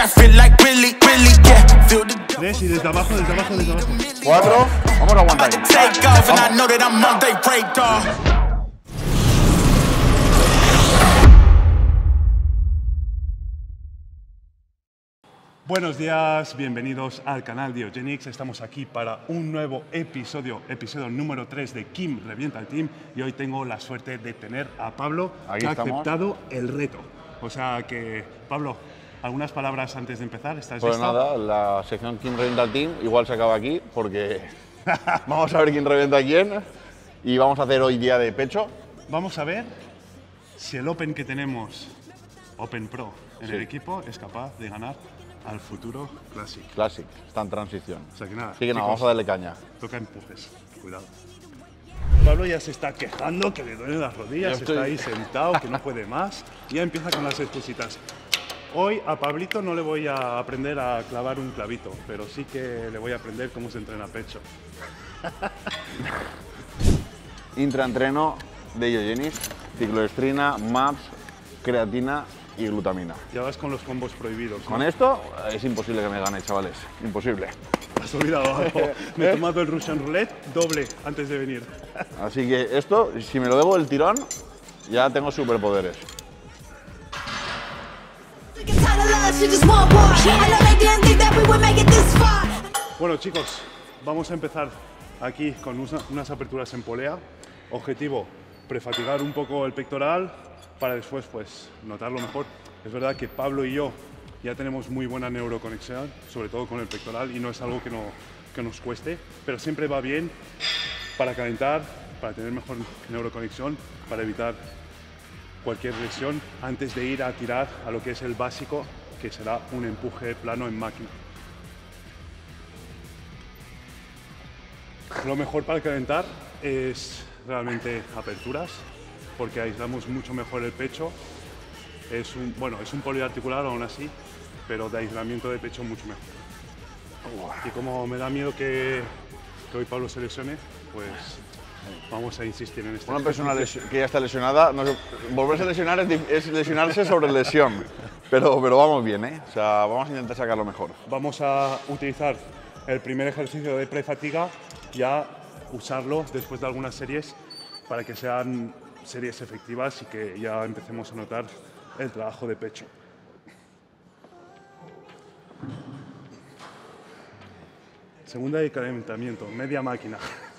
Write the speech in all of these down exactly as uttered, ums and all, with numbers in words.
Tres y desde abajo, desde abajo, desde abajo. Cuatro. Vamos a aguantar. Buenos días, bienvenidos al canal Diogenix. Estamos aquí para un nuevo episodio, episodio número tres de Kim Revienta el Team. Y hoy tengo la suerte de tener a Pablo, aquí que ha estamos. aceptado el reto. O sea que, Pablo, algunas palabras antes de empezar. ¿Estás Pues listo? nada, la sección Kim Revienta el Team igual se acaba aquí porque vamos a ver quién revienta a quién y vamos a hacer hoy día de pecho. Vamos a ver si el Open que tenemos, Open Pro, en Sí. el equipo es capaz de ganar al futuro Classic. Classic, está en transición. O sea que nada, Así que nada, chicos, vamos a darle caña. toca empujes, cuidado. Pablo ya se está quejando, que le duelen las rodillas, Yo estoy- está ahí sentado, que no puede más. Y ya empieza con las excusitas. Hoy a Pablito no le voy a aprender a clavar un clavito, pero sí que le voy a aprender cómo se entrena pecho. Intraentreno de Diogenis, cicloestrina, MAPS, creatina y glutamina. Ya vas con los combos prohibidos, ¿no? Con esto es imposible que me gane, chavales. Imposible. Has olvidado algo. Me he tomado el Russian Roulette doble antes de venir. Así que esto, si me lo debo del tirón, ya tengo superpoderes. Bueno, chicos, vamos a empezar aquí con usa- unas aperturas en polea. Objetivo, prefatigar un poco el pectoral para después pues notarlo mejor. Es verdad que Pablo y yo ya tenemos muy buena neuroconexión, sobre todo con el pectoral, y no es algo que, no, que nos cueste, pero siempre va bien para calentar, para tener mejor neuroconexión, para evitar cualquier lesión antes de ir a tirar a lo que es el básico, que será un empuje plano en máquina. Lo mejor para calentar es realmente aperturas, porque aislamos mucho mejor el pecho. Es un, bueno, es un poliarticular aún así, pero de aislamiento de pecho mucho mejor. Y como me da miedo que, que hoy Pablo se lesione, pues vamos a insistir en este Una persona ejercicio. lesi- que ya está lesionada, no se- volverse a lesionar es, dif- es lesionarse sobre lesión. Pero, pero vamos bien, ¿eh? O sea, vamos a intentar sacarlo mejor. Vamos a utilizar el primer ejercicio de prefatiga y a usarlo después de algunas series para que sean series efectivas y que ya empecemos a notar el trabajo de pecho. Segunda de calentamiento, media máquina.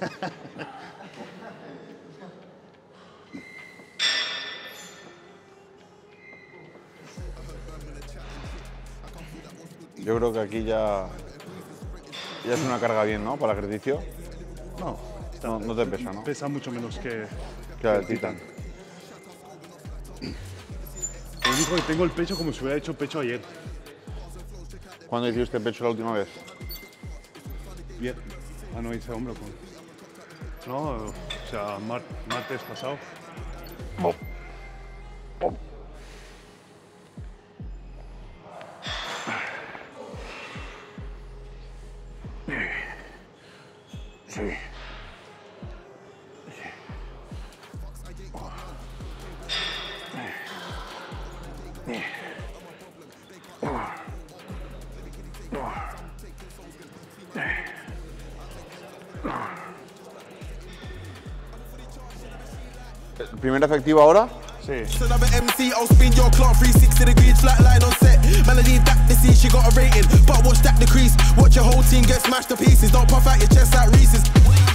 Yo creo que aquí ya, ya es una carga bien, ¿no? Para el ejercicio. No, está- No, no te pesa, ¿no? pesa mucho menos que, Que el Titan. Lo único que tengo el pecho como si hubiera hecho pecho ayer. ¿Cuándo hiciste pecho la última vez? Bien. Ah, no hice hombro con. No, o sea, mar- martes pasado. Sí. ¿Primer efectivo ahora? Sí. Another M C, I'll spin your clock three sixty degrees, flat line on set. Melody that the see, she got a rating, but watch that decrease. Watch your whole team get smashed to pieces. Don't puff out your chest like Reese's.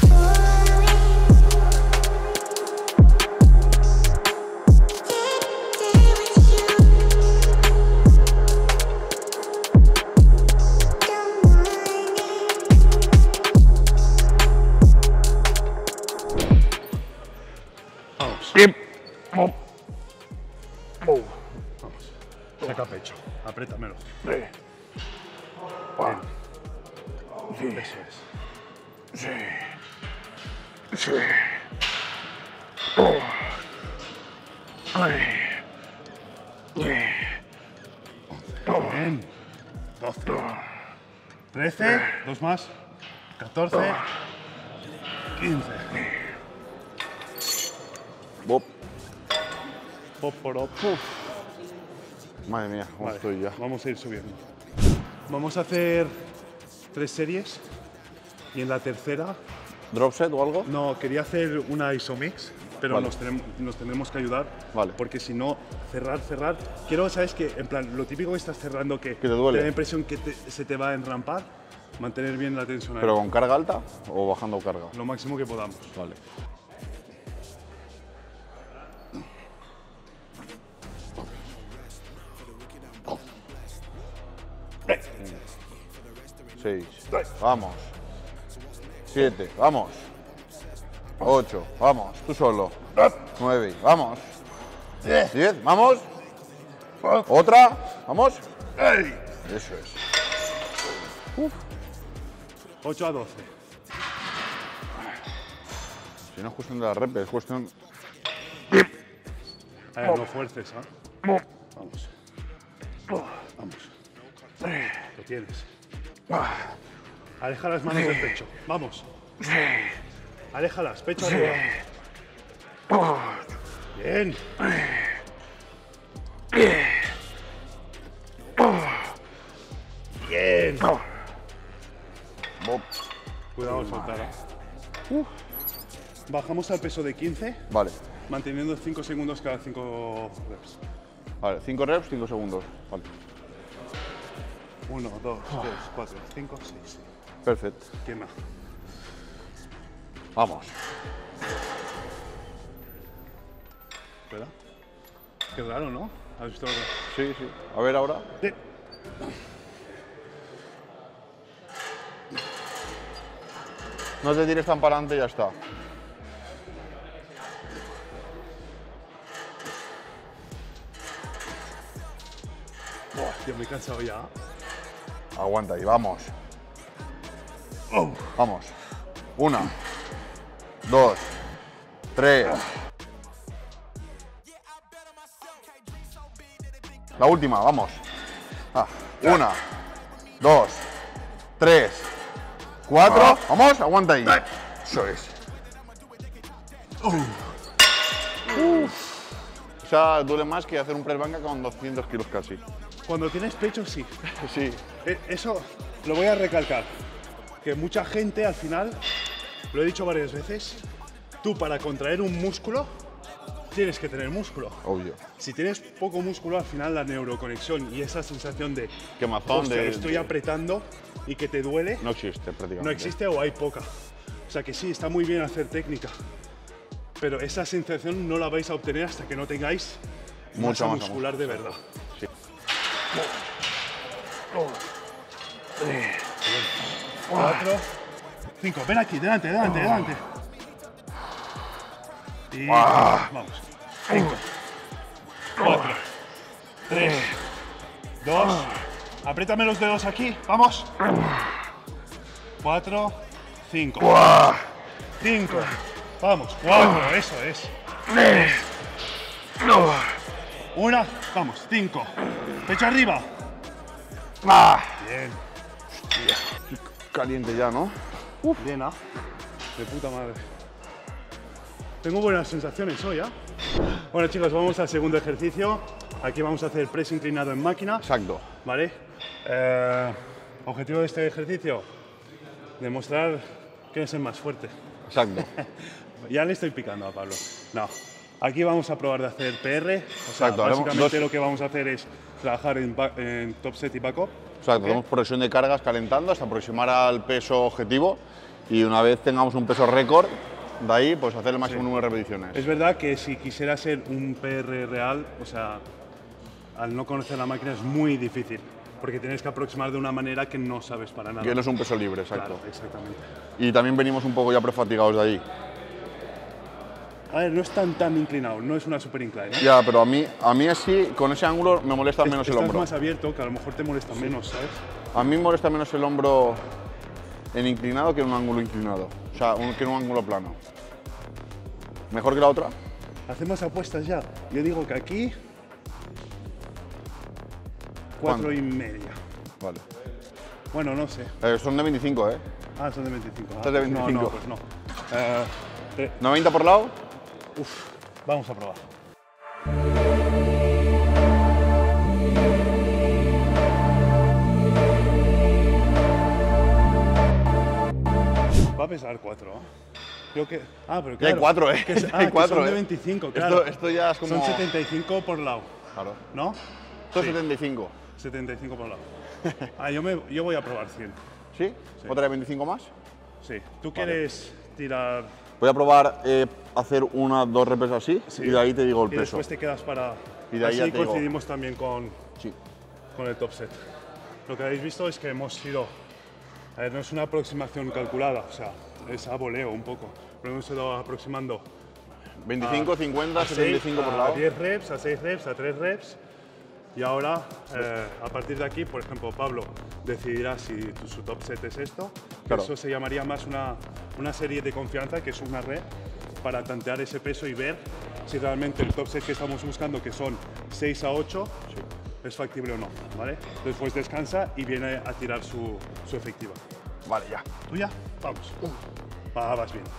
Vamos. Bien. Vamos. Saca pecho. Apriétamelo. Bien. Eso es. Sí. Sí. Ay. Bien. doce. trece. Dos más. catorce. quince. Bob. Pop por op. Madre mía, cómo Vale, estoy ya. vamos a ir subiendo. Vamos a hacer tres series y en la tercera, ¿Drop set o algo? no, quería hacer una isomix, pero Vale. nos, tenemos, nos tendremos que ayudar. Vale. Porque si no, cerrar, cerrar. Quiero, ¿sabes qué? En plan, lo típico que estás cerrando que, Que te duele. da la impresión que te- se te va a enrampar, mantener bien la tensión ahí. ¿Pero con carga alta o bajando carga? Lo máximo que podamos. Vale. Seis. Vamos. Siete. Vamos. Ocho. Vamos. Tú solo. Nueve. Vamos. Diez. Vamos. Otra. Vamos. Eso es. ocho a doce. Si no es cuestión de la rep, es cuestión. A ver, no fuerces, ¿ah? Vamos. Vamos. Lo tienes. Aleja las manos del pecho. Vamos. Aléjalas, pecho arriba. Bien. Bien. Bob. Cuidado, soltar. ¿eh? Bajamos al peso de quince, Vale. manteniendo cinco segundos cada cinco reps. Vale, cinco reps, cinco segundos. Vale. uno, dos, tres, cuatro, cinco, seis. Perfecto. ¿Quién más? Vamos. ¿Verdad? Qué raro, ¿no? ¿Has visto lo que- Sí, sí. A ver ahora. Sí. No te tires tan para adelante y ya está. Buah, tío, me he cansado ya. Aguanta ahí, vamos. Vamos. Una. Dos. Tres. La última, vamos. Ah, una. Dos. Tres. Cuatro. Vamos, aguanta ahí. Eso es. O sea, duele más que hacer un press banca con doscientos kilos casi. Cuando tienes pecho, sí. Sí. Eh, Eso lo voy a recalcar. Que mucha gente al final, lo he dicho varias veces, tú para contraer un músculo tienes que tener músculo. Obvio. Si tienes poco músculo, al final la neuroconexión y esa sensación de Quemazón "Hostia, de- estoy de- apretando y que te duele, No existe prácticamente. no existe o hay poca. O sea que sí, está muy bien hacer técnica, pero esa sensación no la vais a obtener hasta que no tengáis Mucha masa masa muscular de verdad. Sí. Cuatro, cinco. Ven aquí, delante, delante, delante. Y vamos. Cinco, cuatro, tres, dos. Apriétame los dedos aquí. Vamos. Cuatro, cinco. Cinco. Vamos. Cuatro. Eso es. Una. Vamos. Cinco. Pecho arriba. Bien. Caliente ya, ¿no? Bien, ¿ah? De puta madre. Tengo buenas sensaciones hoy, ¿ah? Bueno, chicos, vamos al segundo ejercicio. Aquí vamos a hacer press inclinado en máquina, Exacto. ¿vale? Eh, objetivo de este ejercicio, demostrar que es el más fuerte. Exacto. Ya le estoy picando a Pablo. No. Aquí vamos a probar de hacer P R. O sea, Exacto, haremos básicamente dos- lo que vamos a hacer es trabajar en, ba- en top set y backup. Exacto, hacemos progresión de cargas calentando hasta aproximar al peso objetivo y una vez tengamos un peso récord, de ahí pues hacer el máximo número de repeticiones. Es verdad que si quisiera ser un P R real, o sea, al no conocer la máquina es muy difícil, porque tienes que aproximar de una manera que no sabes para nada. Que no es un peso libre, exacto. Claro, exactamente. Y también venimos un poco ya prefatigados de ahí. A ver, no es tan tan inclinado, no es una super incline. ¿eh? Ya, pero a mí, a mí así, con ese ángulo me molesta menos el Estás hombro. más abierto, que a lo mejor te molesta menos, ¿sabes? A mí me molesta menos el hombro en inclinado que en un ángulo inclinado. O sea, un- que en un ángulo plano. ¿Mejor que la otra? Hacemos apuestas ya. Yo digo que aquí, cuatro ¿Cuánto? y media. Vale. Bueno, no sé. Eh, son de veinticinco, ¿eh? Ah, son de veinticinco. Ah, Estás de pues no, veinticinco. no, pues no. Eh, tre- ¿noventa por lado? uf, vamos a probar. pesar cuatro. Creo que. Ah, pero Ya claro. hay cuatro, ¿eh? Que es- Ya ah, hay que cuatro, son de ¿eh? veinticinco, claro. Esto, esto ya es como. Son setenta y cinco por lado, Claro. ¿no? Esto es Sí. setenta y cinco. setenta y cinco por lado. Ah, yo, me, yo voy a probar cien. ¿Sí? ¿Otra de veinticinco más? Sí. ¿Tú quieres tirar? Voy a probar eh, hacer una, dos repes así Sí. y de ahí te digo el Y peso. después te quedas para. Y de ahí Así ya te digo. coincidimos también con, Sí. con el top set. Lo que habéis visto es que hemos ido. A ver, no es una aproximación calculada, o sea, es a voleo un poco. Pero hemos ido aproximando veinticinco, cincuenta, a setenta y seis- cinco por a lado. diez reps, a seis reps, a tres reps. Y ahora, eh, a partir de aquí, por ejemplo, Pablo decidirá si tu- su top set es esto. que Claro. Eso se llamaría más una, una serie de confianza, que es una red para tantear ese peso y ver si realmente el top set que estamos buscando, que son seis a ocho, es factible o no, ¿vale? Después descansa y viene a tirar su, su efectiva. Vale, ya. ¿Tú ya? Vamos. Va, vas bien.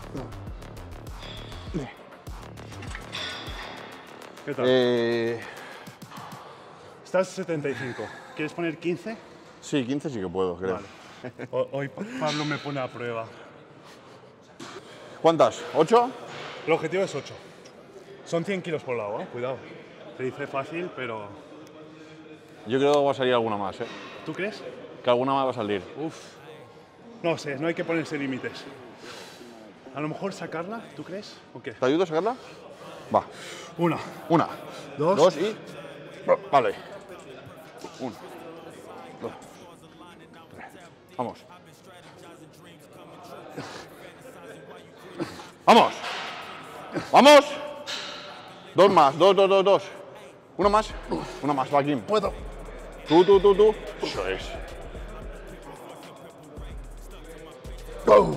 ¿Qué tal? Eh, Estás setenta y cinco. ¿Quieres poner quince? sí, quince sí que puedo, creo. Vale. Ho- Hoy Pa- Pablo me pone a prueba. ¿Cuántas? ¿ocho? El objetivo es ocho. Son cien kilos por lado, ¿eh? Cuidado. Se dice fácil, pero... Yo creo que va a salir alguna más, ¿eh? ¿Tú crees? Que alguna más va a salir. Uf. No sé, no hay que ponerse límites. A lo mejor sacarla, ¿tú crees? ¿O qué? ¿Te ayudo a sacarla? Va. Una. Una. Dos. Dos y. Vale. Uno. Dos. Tres. Vamos. ¡Vamos! ¡Vamos! Dos más, dos, dos, dos, dos. Uno más. Uno más, va, Kim. Puedo. Tú, tú, tú, tú. Eso es. Go.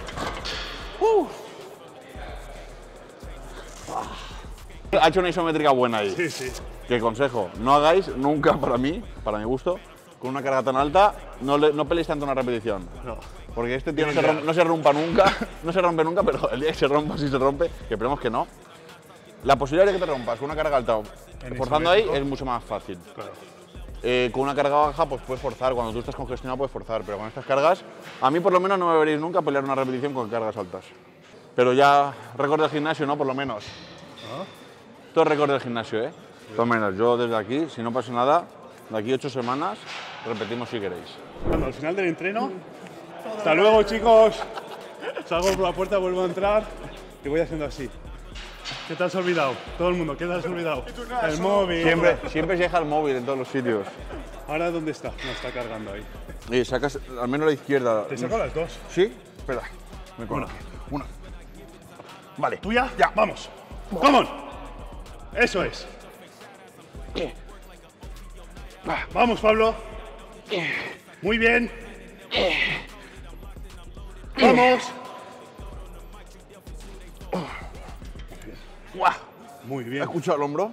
Ha hecho una isométrica buena ahí. Sí, sí. Que consejo, no hagáis nunca para mí, para mi gusto, con una carga tan alta, no, le, no peleéis tanto una repetición. No. Porque este tío no se, rom- no se rompa nunca, no se rompe nunca, pero el día que se rompa, sí se rompe, que esperemos que no. La posibilidad de que te rompas con una carga alta, forzando ahí, isométrico. es mucho más fácil. Claro. Eh, con una carga baja, pues puedes forzar, cuando tú estás congestionado puedes forzar, pero con estas cargas, a mí por lo menos no me veréis nunca pelear una repetición con cargas altas. Pero ya, récord del gimnasio, ¿no? Por lo menos. Esto es récord del gimnasio, ¿eh? Por lo menos, yo desde aquí, si no pasa nada, de aquí ocho semanas, repetimos si queréis. Bueno, al final del entreno. Hasta luego, chicos. Salgo por la puerta, vuelvo a entrar y voy haciendo así. ¿Qué te has olvidado? Todo el mundo, ¿qué te has olvidado? El móvil. Siempre, siempre se deja el móvil en todos los sitios. ¿Ahora dónde está? No, está cargando ahí. Y sacas al menos la izquierda. Te saco las dos. ¿Sí? Espera. Me Una. Una. Vale. ¿Tú ya? Ya. Vamos. ¡Come on! Eso es. Vamos, Pablo. Muy bien. Vamos. ¡Guau! Muy ¿Has bien. escuchado el hombro?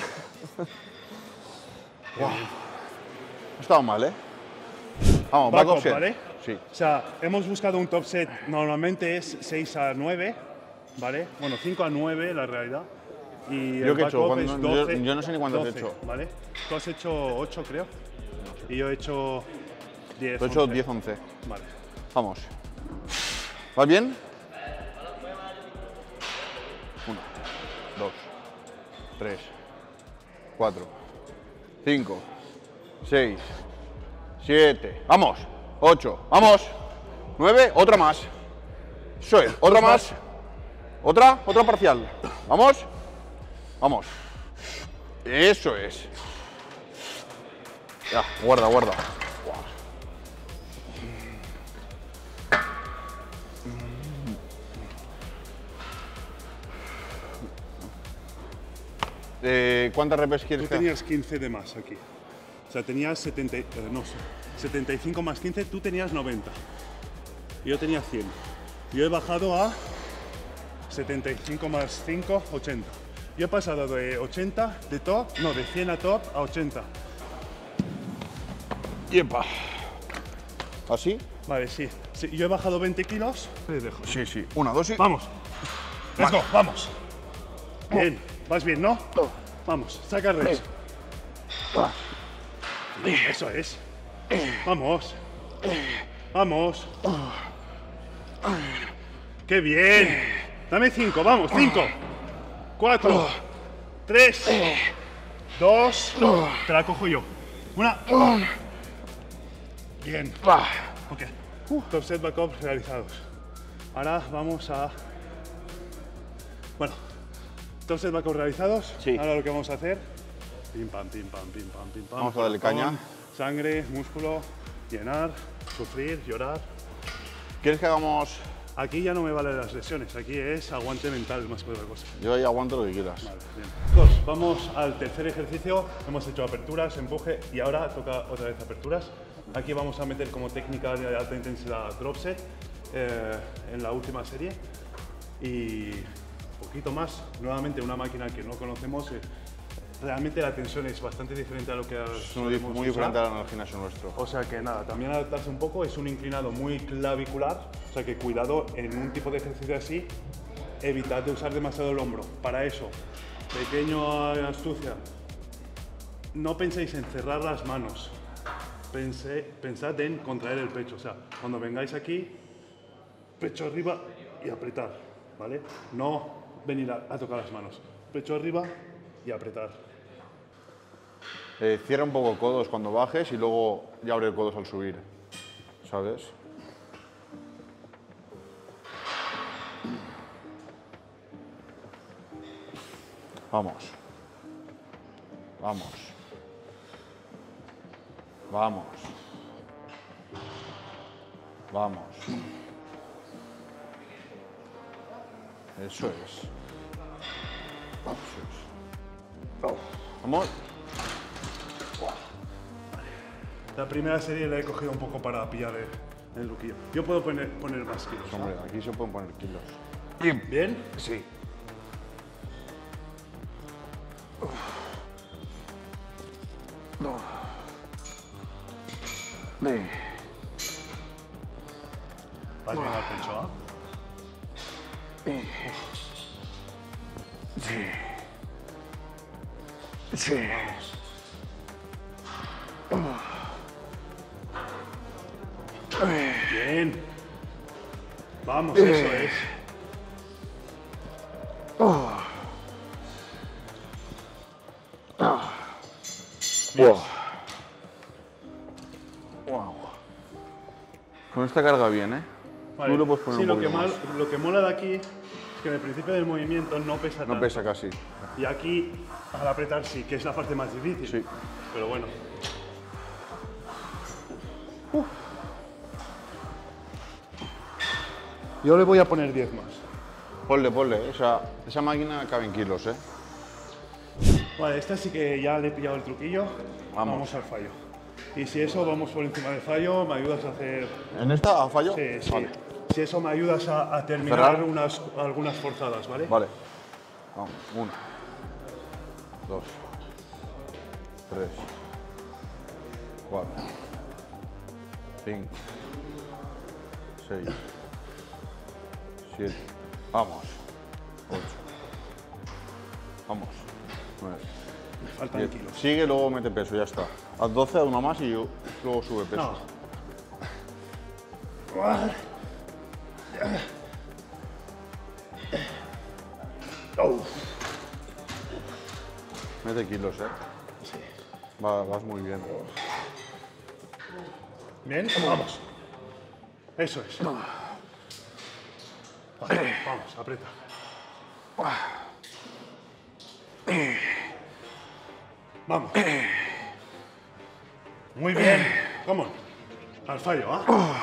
Guau. No ha estado mal, ¿eh? Vamos, back, Back up up, set. ¿vale? Sí. O sea, hemos buscado un top set, normalmente es seis a nueve, ¿vale? Bueno, cinco a nueve la realidad. Y ¿Yo el qué he hecho? back up Cuando- es yo- doce, yo no sé ni cuánto has doce, hecho. ¿Vale? Tú has hecho ocho, creo. Y yo he hecho diez. Te he hecho once. diez once. Vale. Vamos. ¿Vas bien? Uno, dos, tres, cuatro, cinco, seis, siete, vamos, ocho, vamos, nueve, otra más. Eso es, otra más. Otra, otra parcial. Vamos, vamos. Eso es. Ya, guarda, guarda. Eh, ¿Cuántas repes quieres Tú que haga? tenías quince de más aquí. O sea, tenías setenta, eh, no sé, setenta y cinco más quince, tú tenías noventa. Y yo tenía cien. Yo he bajado a setenta y cinco más cinco, ochenta. Yo he pasado de ochenta de top, no, de cien a top a ochenta. ¡Yepa! ¿Así? Vale, sí. Sí, yo he bajado veinte kilos. Te dejo. Sí, sí. Una, dos y... Vamos. Let's go, vamos. Bien, vas bien, ¿no? Vamos, saca reps. Eso es. Vamos. Vamos. ¡Qué bien! Dame cinco, vamos, cinco. Cuatro. Tres. Dos. Te la cojo yo. Una. Bien. Ok. Uh, top set back up realizados. Ahora vamos a... Bueno, top set back up realizados. Sí. Ahora lo que vamos a hacer... Pim, pam, pim, pam, pim, pam, pim, pam. Vamos a darle caña. Sangre, músculo, llenar, sufrir, llorar. ¿Quieres que hagamos...? Aquí ya no me valen las lesiones, aquí es aguante mental más que otra cosa. Yo ahí aguanto lo que quieras. Vale, bien. Chicos, vamos al tercer ejercicio. Hemos hecho aperturas, empuje y ahora toca otra vez aperturas. Aquí vamos a meter como técnica de alta intensidad drop set eh, en la última serie. Y un poquito más, nuevamente una máquina que no conocemos. Eh, realmente la tensión es bastante diferente a lo que Es muy, muy diferente al gimnasio nuestro. O sea que nada, también adaptarse un poco, es un inclinado muy clavicular, o sea que cuidado en un tipo de ejercicio así, evitad de usar demasiado el hombro. Para eso, pequeño astucia, no penséis en cerrar las manos, Pensé, pensad en contraer el pecho, o sea, cuando vengáis aquí, pecho arriba y apretar, ¿vale? No venir a, a tocar las manos, pecho arriba y apretar. Eh, cierra un poco codos cuando bajes y luego ya abre codos al subir, ¿sabes? Vamos. Vamos. Vamos. Vamos. Eso es. Eso es. Vamos. La primera serie la he cogido un poco para pillar el, el luquillo. Yo puedo poner, poner más kilos. Hombre, aquí se pueden poner kilos. ¿Bien? Sí. Vas bien al pecho, ¿ah? Sí. Sí. Bien. Vamos, eso es. Bien. Wow. Con esta carga bien, ¿eh? Vale. Tú lo puedes poner Sí, un lo que, poquito mal- más. lo que mola de aquí es que en el principio del movimiento no pesa tanto. No pesa casi. Y aquí, al apretar sí, que es la parte más difícil. Sí. Pero bueno. Yo le voy a poner diez más. Ponle, ponle. O sea, esa máquina cabe en kilos, ¿eh? Vale, esta sí que ya le he pillado el truquillo. Vamos. Vamos al fallo. Y si eso, vamos por encima del fallo, me ayudas a hacer... ¿En esta fallo? Sí, sí. Vale. Si eso me ayudas a, a terminar Cerrar. unas, algunas forzadas, ¿vale? Vale. Vamos. Una. Dos. Tres. Cuatro. Cinco. Seis. Siete. Vamos. Ocho. Vamos. Nueve. Me faltan diez. kilos. Sigue, luego mete peso, ya está. Haz doce, haz una más y yo- luego sube peso. No. Mete kilos, ¿eh? Va- vas muy bien. Bien, vamos. Eso es. Vale, vamos, aprieta. Vamos. Muy bien. Come on. Al fallo, ¿ah?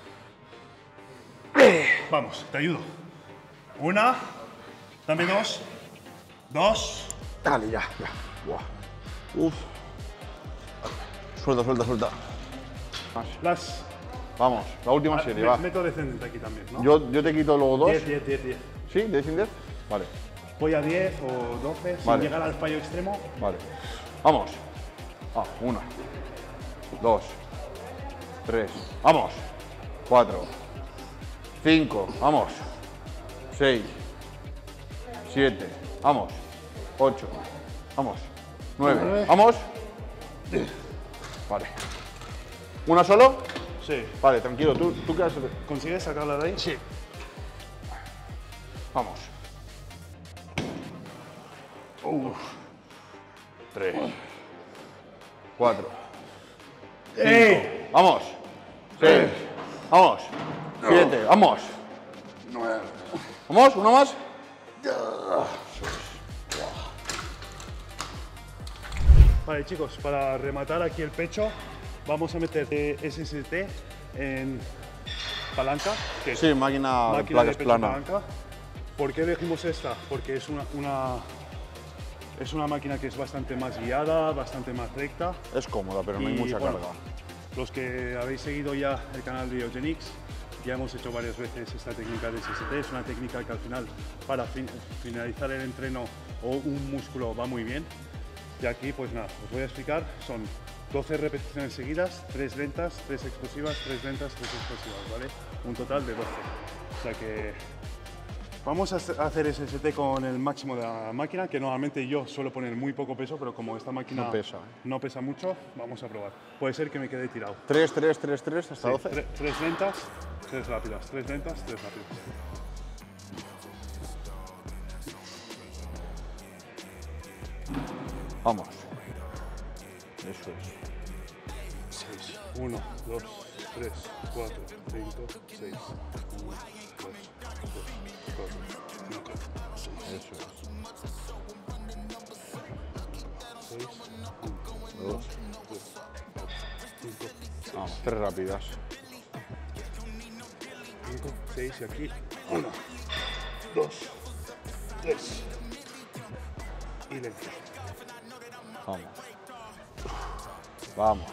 Vamos, te ayudo. Una. Dame dos. Dos. Dale, ya, ya. Buah. Uf. Suelta, suelta, suelta. Más. Las. Vamos, la última serie, Me- va. Meto descendente aquí también, ¿no? Yo, yo te quito luego dos. diez, diez, diez, diez. ¿Sí? ¿De diez? Vale, Voy a diez o doce sin Vale. llegar al fallo extremo. vale. Vamos. Ah, una. Dos. Tres. Vamos. Cuatro. Cinco. Vamos. Seis. Siete. Vamos. Ocho. Vamos. Nueve. Nueve. Vamos. Vale. ¿Una solo? Sí. Vale, tranquilo. ¿Tú, tú qué has...? ¿Consigues sacarla de ahí? Sí. Vamos. Uf. Tres. Cuatro. Cinco. Vamos. Seis. Vamos. Siete. Vamos. Vamos, uno más. Vale, chicos, para rematar aquí el pecho, vamos a meter S S T en palanca, que es Sí, máquina, de máquina de placas pecho plana. palanca. ¿Por qué elegimos esta? Porque es una, una, es una máquina que es bastante más guiada, bastante más recta. Es cómoda, pero no hay Y, mucha bueno, carga. Los que habéis seguido ya el canal de Eugenix, ya hemos hecho varias veces esta técnica de S S T. Es una técnica que al final, para fin- finalizar el entreno o un músculo, va muy bien. Y aquí, pues nada, os voy a explicar. Son doce repeticiones seguidas, tres lentas, tres explosivas, tres lentas, tres explosivas, ¿vale? Un total de doce. O sea que vamos a hacer S S T con el máximo de la máquina, que normalmente yo suelo poner muy poco peso, pero como esta máquina No pesa, ¿eh? no pesa mucho, vamos a probar. Puede ser que me quede tirado. Tres, tres, tres, tres, hasta Sí, doce. tre- tres lentas, tres rápidas, tres lentas, tres rápidas. Vamos. Eso es. seis. uno, dos, tres, cuatro, cinco, seis. uno, dos, tres, cuatro, cinco, seis. Eso es. seis, Dos. cinco, Vamos, tres rápidas. cinco, seis y aquí. uno, dos, tres. Y lento. Vamos. Vamos.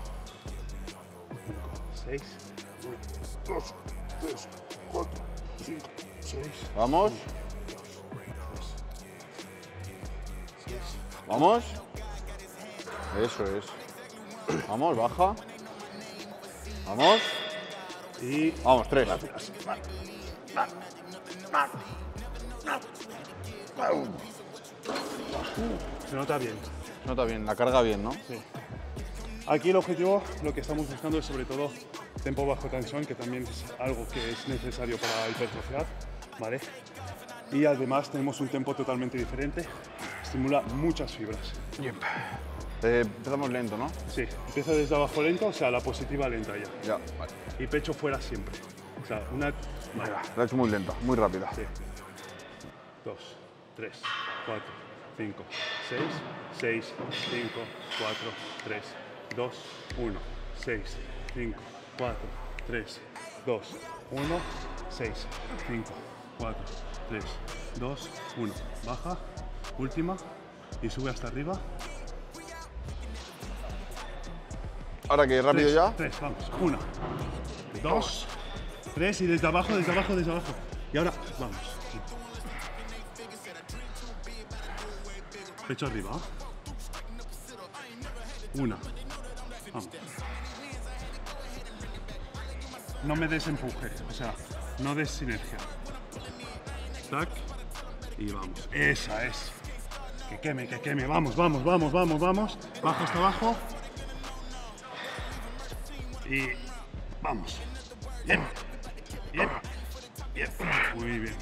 seis, uno, dos, tres, cuatro, cinco, seis. Vamos. seis. Vamos. Eso es. Vamos, baja. Vamos. Y Vamos, tres. se nota bien. No está bien, la carga bien, ¿no? Sí. Aquí el objetivo, lo que estamos buscando es sobre todo tempo bajo tensión, que también es algo que es necesario para hipertrofiar, ¿vale? Y además tenemos un tempo totalmente diferente, estimula muchas fibras. Eh, empezamos lento, ¿no? Sí, empieza desde abajo lento, o sea, la positiva lenta ya. Ya, vale. Y pecho fuera siempre. O sea, una... Vale. La he hecho muy lenta, muy rápida. Sí. Dos, tres, cuatro, cinco, seis, seis, cinco, cuatro, tres, dos, uno, seis, cinco, cuatro, tres, dos, uno, seis, cinco, cuatro, tres, dos, uno. Baja, última y sube hasta arriba. Ahora que rápido Tres, ya. Tres, vamos. Una, dos, tres y desde abajo, desde abajo, desde abajo. Y ahora, vamos. Pecho arriba. Una. Vamos. No me des empuje, o sea, no des sinergia. Tac. Y vamos. Esa es. Que queme, que queme. Vamos, vamos, vamos, vamos, vamos. Bajo hasta abajo. Y vamos. Bien. Bien. Bien. Muy bien.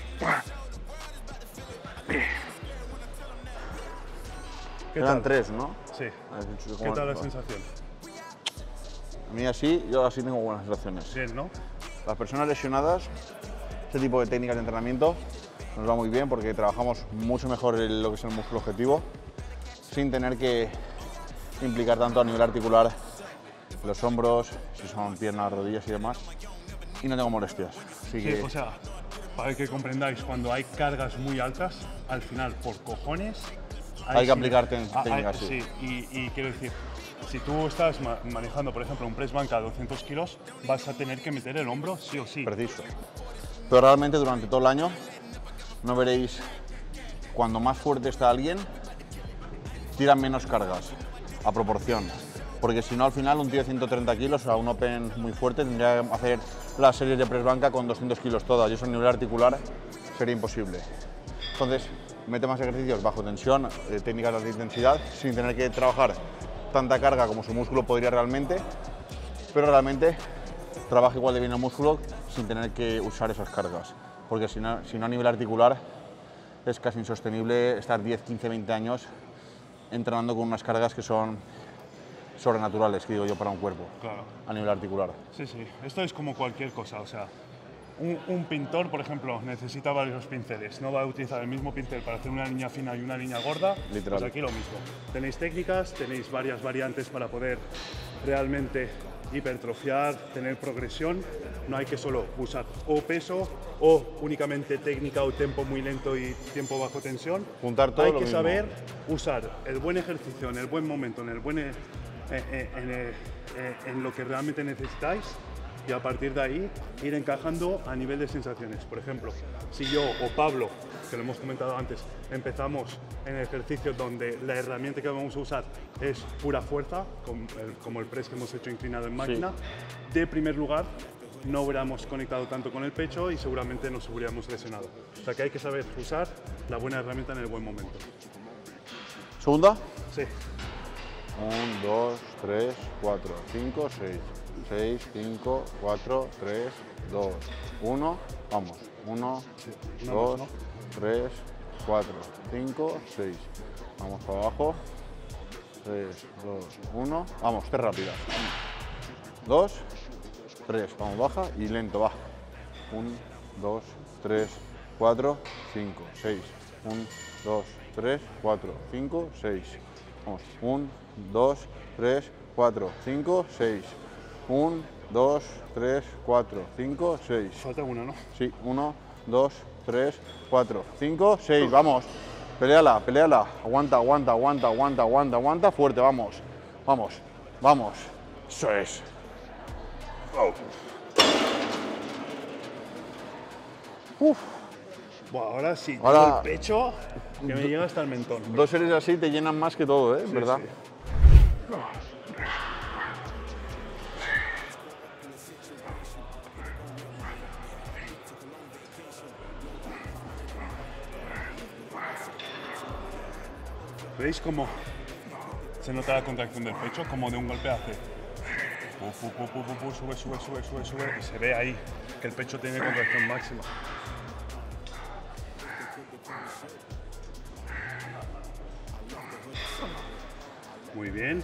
¿Qué Eran tal? tres, ¿no? Sí. Has dicho ¿Qué cómo- tal la sensación? A mí así, yo así tengo buenas sensaciones. Bien, ¿no? Las personas lesionadas, este tipo de técnicas de entrenamiento nos va muy bien porque trabajamos mucho mejor el- lo que es el músculo objetivo sin tener que implicar tanto a nivel articular los hombros, si son piernas, rodillas y demás, y no tengo molestias. Así Sí, que o sea, para que comprendáis, cuando hay cargas muy altas, al final, por cojones... Hay que aplicar ten- Ah, hay- técnicas, sí. Sí, y, y quiero decir, si tú estás ma- manejando, por ejemplo, un press banca a doscientos kilos, vas a tener que meter el hombro sí o sí. preciso. Pero realmente durante todo el año no veréis, cuando más fuerte está alguien, tiran menos cargas, a proporción. Porque si no, al final, un tío de ciento treinta kilos, o sea, un open muy fuerte, tendría que hacer las series de press banca con doscientos kilos todas, y eso a nivel articular sería imposible. Entonces, mete más ejercicios bajo tensión, eh, técnicas de alta intensidad, sin tener que trabajar tanta carga como su músculo podría realmente, pero realmente trabaja igual de bien el músculo sin tener que usar esas cargas. porque si no, si no a nivel articular es casi insostenible estar diez, quince, veinte años entrenando con unas cargas que son sobrenaturales, que digo yo, para un cuerpo, Claro. a nivel articular. Sí, sí. Esto es como cualquier cosa. O sea, un, un pintor, por ejemplo, necesita varios pinceles. No va a utilizar el mismo pincel para hacer una línea fina y una línea gorda. Literal. Pues aquí lo mismo. Tenéis técnicas, tenéis varias variantes para poder realmente hipertrofiar, tener progresión. No hay que solo usar o peso o únicamente técnica o tiempo muy lento y tiempo bajo tensión. Juntar todo Hay lo que mismo. saber usar el buen ejercicio en el buen momento, en el buen eh, eh, en, eh, eh, en lo que realmente necesitáis, y a partir de ahí ir encajando a nivel de sensaciones. Por ejemplo, si yo o Pablo, que lo hemos comentado antes, empezamos en ejercicios donde la herramienta que vamos a usar es pura fuerza, como el, como el press que hemos hecho inclinado en máquina, de primer lugar no hubiéramos conectado tanto con el pecho y seguramente nos hubiéramos lesionado. O sea que hay que saber usar la buena herramienta en el buen momento. ¿Segunda? Sí. uno, dos, tres, cuatro, cinco, seis. seis, cinco, cuatro, tres, dos, uno. Vamos. uno, una dos, más, tres, cuatro, cinco, seis. Vamos para abajo. tres, dos, uno. Vamos, tres rápidas. dos, tres. Vamos, baja y lento, baja. uno, dos, tres, cuatro, cinco, seis. uno, dos, tres, cuatro, cinco, seis. Vamos. uno, dos, tres, cuatro, cinco, seis. uno, dos, tres, cuatro, cinco, seis. Falta una, ¿no? Sí, uno, dos, tres, cuatro, cinco, seis. Vamos. Peleala, peleala. Aguanta, aguanta, aguanta, aguanta, aguanta, aguanta. Fuerte, vamos. Vamos, vamos. Eso es. Oh. Uf. Buah, ahora sí, Ahora- todo el pecho que me llega hasta el mentón. Dos series así te llenan más que todo, ¿eh? Sí, ¿Verdad? sí. ¿Veis cómo se nota la contracción del pecho? Como de un golpe hace. Pu, pu, pu, pu, pu, pu, sube, sube, sube, sube, sube. Y se ve ahí que el pecho tiene contracción máxima. Muy bien.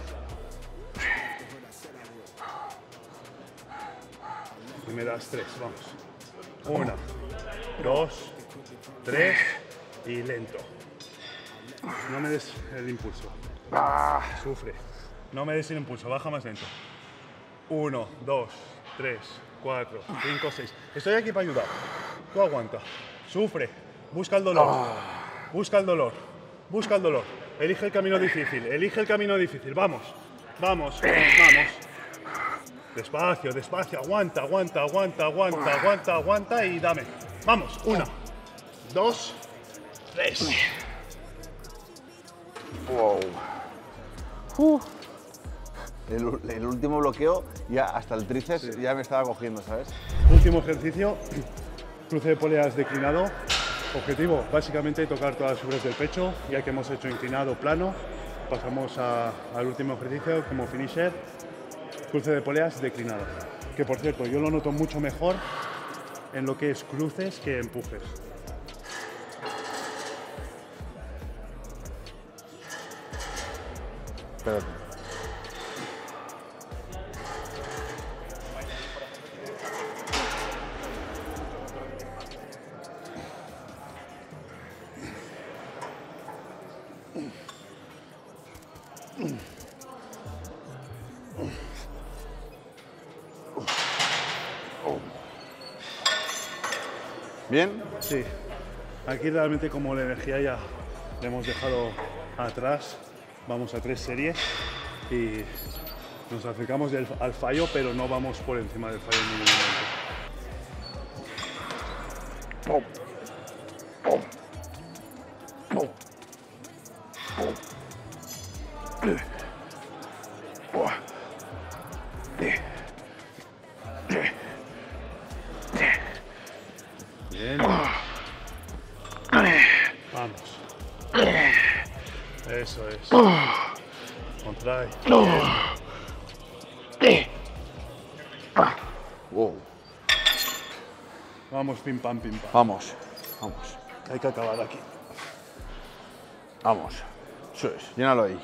Y me das tres, vamos. Una, dos, tres y lento. No me des el impulso. Sufre. No me des el impulso, baja más lento. Uno, dos, tres, cuatro, cinco, seis. Estoy aquí para ayudar. Tú aguanta. Sufre. Busca el dolor. Busca el dolor. Busca el dolor. Elige el camino difícil. Elige el camino difícil. Vamos. Vamos. Vamos. Despacio, despacio. Aguanta, aguanta, aguanta, aguanta, aguanta, aguanta y dame. Vamos. Una, dos, tres. Wow. Uh. El, el último bloqueo, ya hasta el tríceps ya me estaba cogiendo, ¿sabes? Último ejercicio, cruce de poleas declinado. Objetivo, básicamente tocar todas las fibras del pecho, ya que hemos hecho inclinado plano. Pasamos a- al último ejercicio como finisher, cruce de poleas declinado. Que por cierto, yo lo noto mucho mejor en lo que es cruces que empujes. Espérate. ¿Bien? Sí, aquí realmente como la energía ya la hemos dejado atrás, vamos a tres series y nos acercamos del- al fallo, pero no vamos por encima del fallo en ningún momento. Bien. Vamos. Eso es. Contrae. Wow. Vamos, pim pam, pim pam. Vamos, vamos, Hay que acabar aquí. vamos. Eso es, llénalo ahí.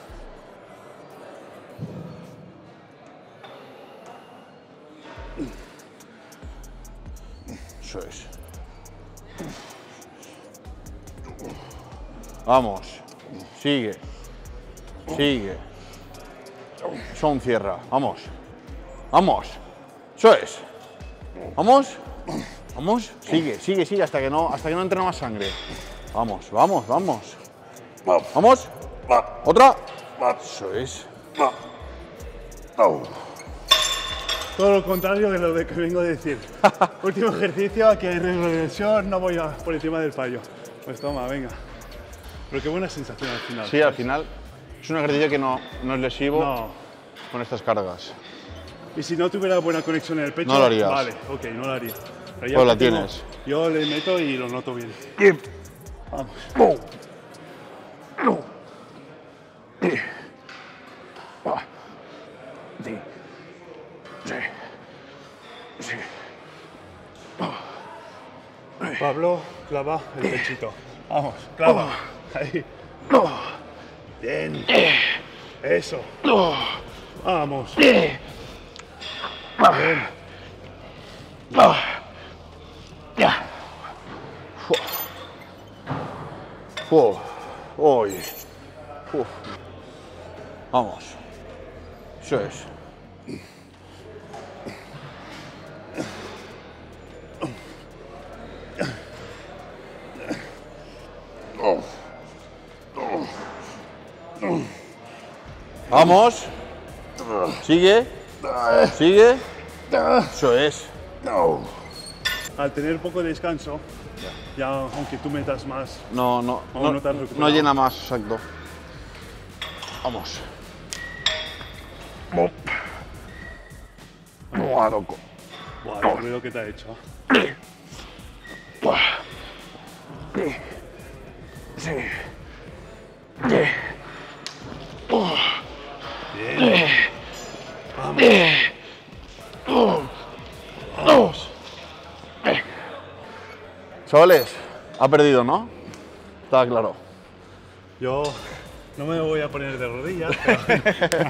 Eso es. Vamos, sigue, sigue. Son cierra, vamos, vamos. Eso es. Vamos, vamos, sigue, sigue, sigue hasta que no, hasta que no entre más sangre. Vamos, vamos, vamos. Vamos. Otra. Eso es. Todo lo contrario de lo de que vengo a decir. Último ejercicio, aquí hay regresión, no voy a por encima del fallo. Pues toma, venga. Pero qué buena sensación al final. Sí, al final es un ejercicio que no, no es lesivo No. con estas cargas. Y si no tuviera buena conexión en el pecho, No lo harías. vale, ok, no lo haría. Pero Pues la que tengo- tienes. Yo le meto y lo noto bien. Vamos. Pablo, clava el pechito. Vamos, clava. Ahí. Bien. Eso. Vamos. Bien. Uf, uy. Uf. Vamos. Eso es. Vamos. Sigue. Sigue. Eso es. Al tener poco descanso, ya aunque tú metas más, No, no, Oh, no, no te has no recuperado. llena más, exacto. Vamos. Buah, loco. buah, el ruido que te ha hecho. Bien. Vamos. Chavales, ha perdido, ¿no? Estaba claro. Yo no me voy a poner de rodillas, pero...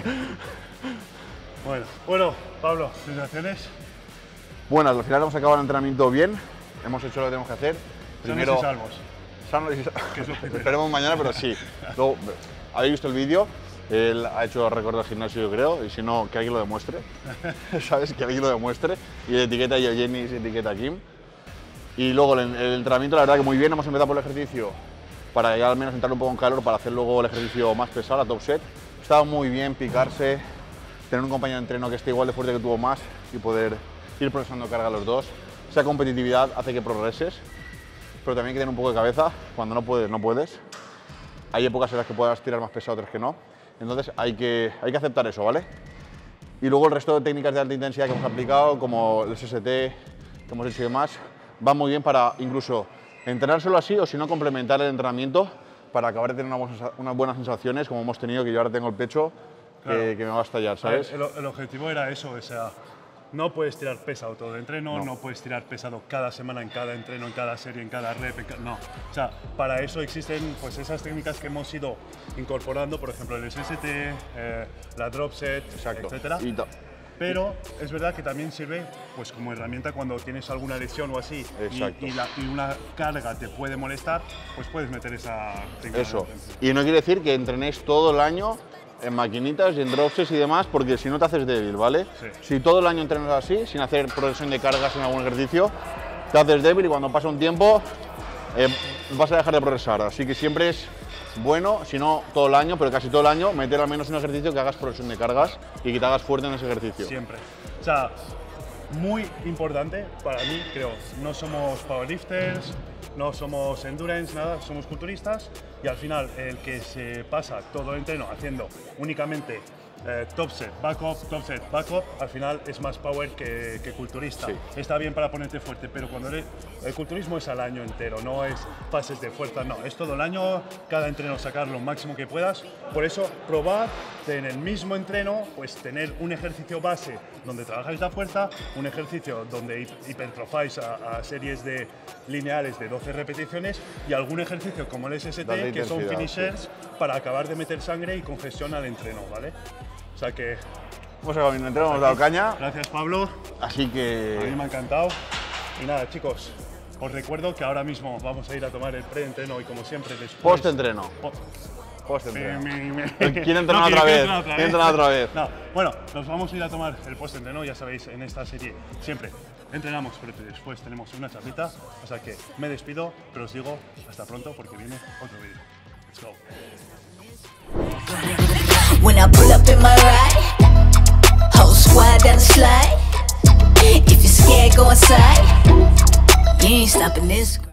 bueno, bueno, Pablo, sensaciones. Bueno, al final hemos acabado el entrenamiento bien. Hemos hecho lo que tenemos que hacer. Sanos y salvos. Sanos y salvos. Que es lo primero. Esperemos mañana, pero sí. Luego, habéis visto el vídeo. Él ha hecho récord del gimnasio, yo creo, y si no, que alguien lo demuestre. ¿Sabes? Que alguien lo demuestre. Y etiqueta a Jenny y etiqueta a Kim. Y luego el, el entrenamiento, la verdad que muy bien. Hemos empezado por el ejercicio para ya al menos entrar un poco en calor para hacer luego el ejercicio más pesado, la top set. Estaba muy bien picarse, tener un compañero de entreno que esté igual de fuerte que tuvo más y poder ir progresando carga los dos. Esa competitividad hace que progreses, pero también hay que tener un poco de cabeza. Cuando no puedes, no puedes. Hay épocas en las que puedas tirar más pesado, otras que no. Entonces hay que, hay que aceptar eso, ¿vale? Y luego el resto de técnicas de alta intensidad que hemos aplicado, como el S S T que hemos hecho y demás, va muy bien para incluso entrenárselo así o si no complementar el entrenamiento para acabar de tener una buena- unas buenas sensaciones como hemos tenido, que yo ahora tengo el pecho que, Claro. que me va a estallar, ¿sabes? El, el objetivo era eso, o sea, no puedes tirar pesado todo el entreno, No. no. puedes tirar pesado cada semana, en cada entreno, en cada serie, en cada rep, en ca- no. O sea, para eso existen pues esas técnicas que hemos ido incorporando, por ejemplo el S S T, eh, la drop set, Exacto. etcétera. Y ta- Pero es verdad que también sirve pues como herramienta cuando tienes alguna lesión o así y- Exacto. y, la- y una carga te puede molestar, pues puedes meter esa técnica. Eso. Y no quiere decir que entrenéis todo el año en maquinitas y en dropsets y demás, porque si no te haces débil, ¿vale? Sí. Si todo el año entrenas así, sin hacer progresión de cargas en algún ejercicio, te haces débil y cuando pasa un tiempo eh, vas a dejar de progresar. Así que siempre es bueno, si no todo el año, pero casi todo el año, meter al menos un ejercicio que hagas progresión de cargas y que te hagas fuerte en ese ejercicio. Siempre. O sea, muy importante para mí, creo. No somos powerlifters, no somos endurance, nada, somos culturistas y al final el que se pasa todo el entreno haciendo únicamente eh, top set, back up, top set, back up, al final es más power que, que culturista. Sí. Está bien para ponerte fuerte, pero cuando eres, el culturismo es al año entero, no es fases de fuerza, no, es todo el año, cada entreno sacar lo máximo que puedas. Por eso, probar en el mismo entreno, pues tener un ejercicio base donde trabajáis la fuerza, un ejercicio donde hipertrofáis a, a series de lineales de doce repeticiones y algún ejercicio como el S S T, Darle que son intensidad, finishers, sí. para acabar de meter sangre y congestión al entreno, ¿vale? O sea que... Hemos acabado el entreno, hemos dado caña, Gracias, Pablo. así A mí que... me ha encantado. Y nada, chicos, os recuerdo que ahora mismo vamos a ir a tomar el pre-entreno y como siempre después... Post-entreno. Po- Post-entreno. Me- me- me- ¿Quiere entrenar No, otra quiere vez? entrenar ¿Quiere entrenar otra vez? No, bueno, nos vamos a ir a tomar el post-entreno, ya sabéis, en esta serie siempre entrenamos, pero después tenemos una charlita, o sea que me despido, pero os digo hasta pronto porque viene otro vídeo. Let's go. When I pull up in my ride, whole squad down the slide. If you're scared, go inside. You ain't stopping this.